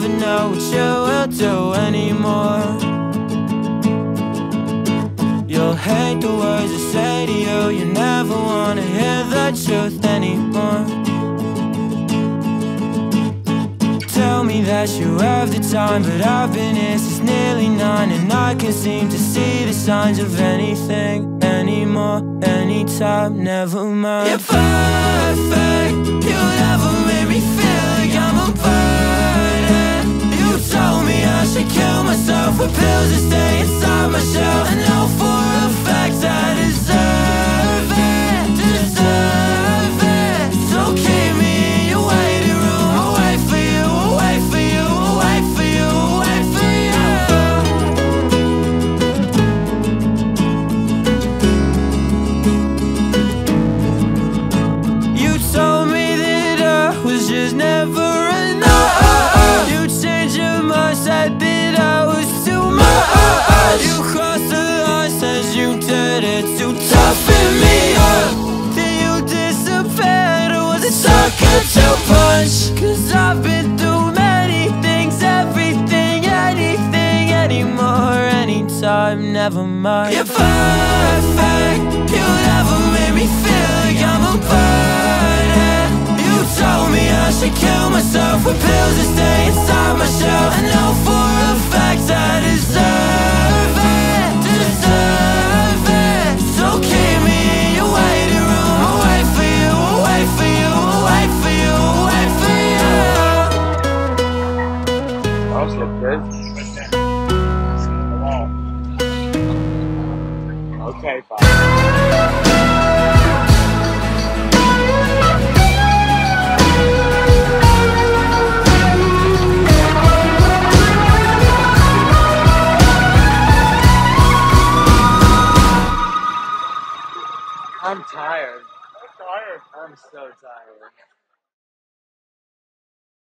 never know what you will do anymore. You'll hate the words I say to you. You never wanna hear the truth anymore. Tell me that you have the time, but I've been here since nearly 9, and I can't seem to see the signs of anything anymore, anytime, never mind. You're perfect, you never made me feel like I'm a burden. You told me I should kill myself with pills to stay inside my shell. I know for a fact I deserve it, deserve it. So keep me in your waiting room. I'll wait for you, I'll wait for you, I'll wait for you, I'll wait for you. You told me that I was just never enough. You changed your mind, said that I was too much. You crossed the line, said you did it to toughen me up. Then you disappeared, or was it sucker to punch? Cause I've been through many things, everything, anything, anymore, anytime, never mind. You're perfect, you never made me feel like I'm a burden. You told me I should kill myself with pills to stay inside my shell. I know for a fact I deserve it, deserve it. So keep me in your waiting room. I'll wait for you, I'll wait for you, I'll wait for you, I'll wait for you. I'll skip this. Okay, fine. I'm tired. I'm so tired.